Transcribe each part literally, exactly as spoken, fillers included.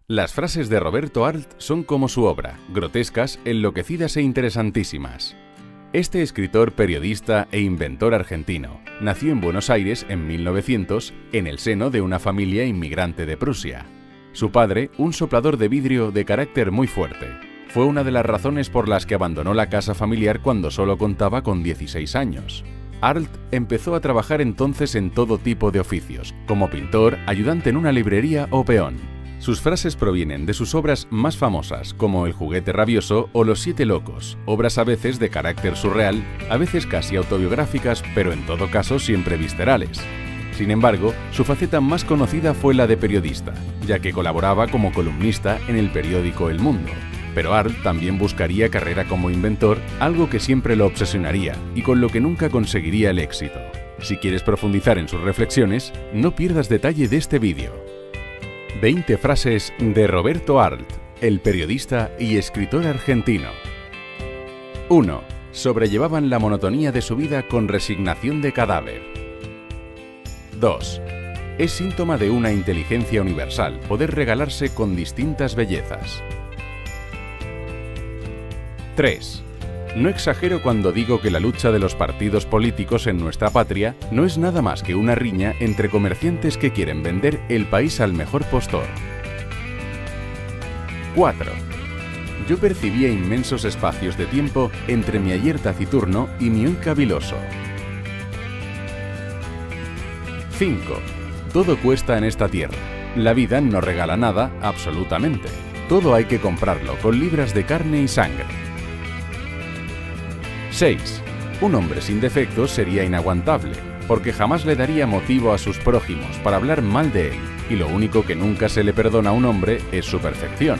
Las frases de Roberto Arlt son como su obra, grotescas, enloquecidas e interesantísimas. Este escritor, periodista e inventor argentino nació en Buenos Aires en mil novecientos en el seno de una familia inmigrante de Prusia. Su padre, un soplador de vidrio de carácter muy fuerte, fue una de las razones por las que abandonó la casa familiar cuando solo contaba con dieciséis años. Arlt empezó a trabajar entonces en todo tipo de oficios, como pintor, ayudante en una librería o peón. Sus frases provienen de sus obras más famosas, como El juguete rabioso o Los siete locos, obras a veces de carácter surreal, a veces casi autobiográficas, pero en todo caso siempre viscerales. Sin embargo, su faceta más conocida fue la de periodista, ya que colaboraba como columnista en el periódico El Mundo. Pero Arlt también buscaría carrera como inventor, algo que siempre lo obsesionaría y con lo que nunca conseguiría el éxito. Si quieres profundizar en sus reflexiones, no pierdas detalle de este vídeo. veinte frases de Roberto Arlt, el periodista y escritor argentino. uno. Sobrellevaban la monotonía de su vida con resignación de cadáver. dos. Es síntoma de una inteligencia universal poder regalarse con distintas bellezas. tres. No exagero cuando digo que la lucha de los partidos políticos en nuestra patria no es nada más que una riña entre comerciantes que quieren vender el país al mejor postor. cuatro. Yo percibía inmensos espacios de tiempo entre mi ayer taciturno y mi hoy caviloso. cinco. Todo cuesta en esta tierra. La vida no regala nada, absolutamente. Todo hay que comprarlo con libras de carne y sangre. seis. Un hombre sin defectos sería inaguantable, porque jamás le daría motivo a sus prójimos para hablar mal de él, y lo único que nunca se le perdona a un hombre es su perfección.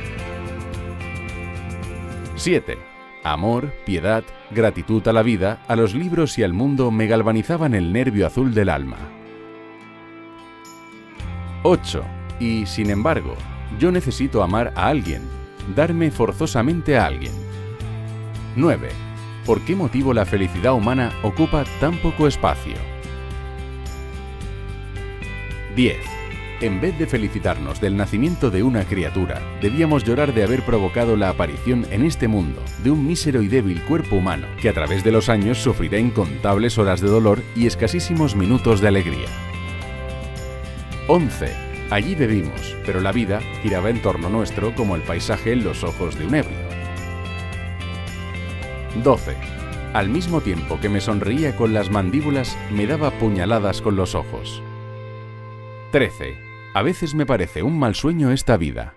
siete. Amor, piedad, gratitud a la vida, a los libros y al mundo me galvanizaban el nervio azul del alma. ocho. Y, sin embargo, yo necesito amar a alguien, darme forzosamente a alguien. nueve. ¿Por qué motivo la felicidad humana ocupa tan poco espacio? diez. En vez de felicitarnos del nacimiento de una criatura, debíamos llorar de haber provocado la aparición en este mundo de un mísero y débil cuerpo humano que a través de los años sufrirá incontables horas de dolor y escasísimos minutos de alegría. once. Allí bebimos, pero la vida giraba en torno nuestro como el paisaje en los ojos de un ebrio. doce. Al mismo tiempo que me sonreía con las mandíbulas, me daba puñaladas con los ojos. trece. A veces me parece un mal sueño esta vida.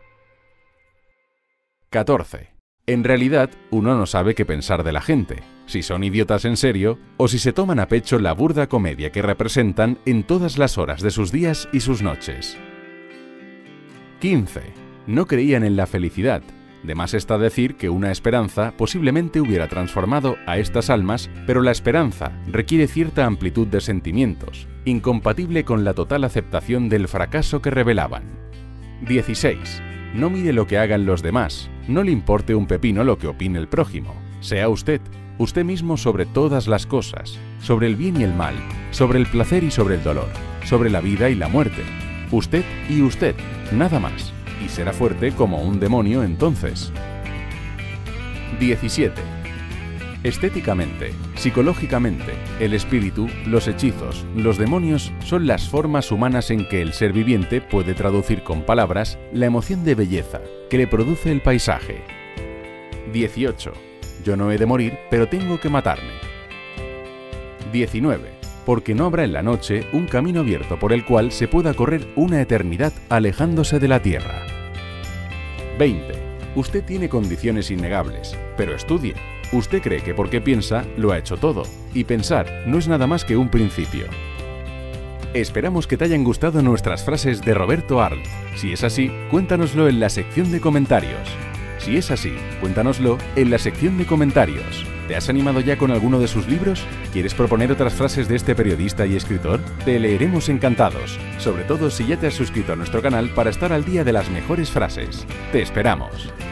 catorce. En realidad, uno no sabe qué pensar de la gente, si son idiotas en serio o si se toman a pecho la burda comedia que representan en todas las horas de sus días y sus noches. quince. No creían en la felicidad. De más está decir que una esperanza posiblemente hubiera transformado a estas almas, pero la esperanza requiere cierta amplitud de sentimientos, incompatible con la total aceptación del fracaso que revelaban. dieciséis. No mire lo que hagan los demás, no le importe un pepino lo que opine el prójimo. Sea usted, usted mismo sobre todas las cosas, sobre el bien y el mal, sobre el placer y sobre el dolor, sobre la vida y la muerte. Usted y usted, nada más. Y será fuerte como un demonio entonces. diecisiete. Estéticamente, psicológicamente, el espíritu, los hechizos, los demonios son las formas humanas en que el ser viviente puede traducir con palabras la emoción de belleza que le produce el paisaje. dieciocho. Yo no he de morir, pero tengo que matarme. diecinueve. Porque no habrá en la noche un camino abierto por el cual se pueda correr una eternidad alejándose de la tierra. veinte. Usted tiene condiciones innegables, pero estudie. Usted cree que porque piensa, lo ha hecho todo, y pensar no es nada más que un principio. Esperamos que te hayan gustado nuestras frases de Roberto Arlt. Si es así, cuéntanoslo en la sección de comentarios. Si es así, cuéntanoslo en la sección de comentarios. ¿Te has animado ya con alguno de sus libros? ¿Quieres proponer otras frases de este periodista y escritor? Te leeremos encantados, sobre todo si ya te has suscrito a nuestro canal para estar al día de las mejores frases. ¡Te esperamos!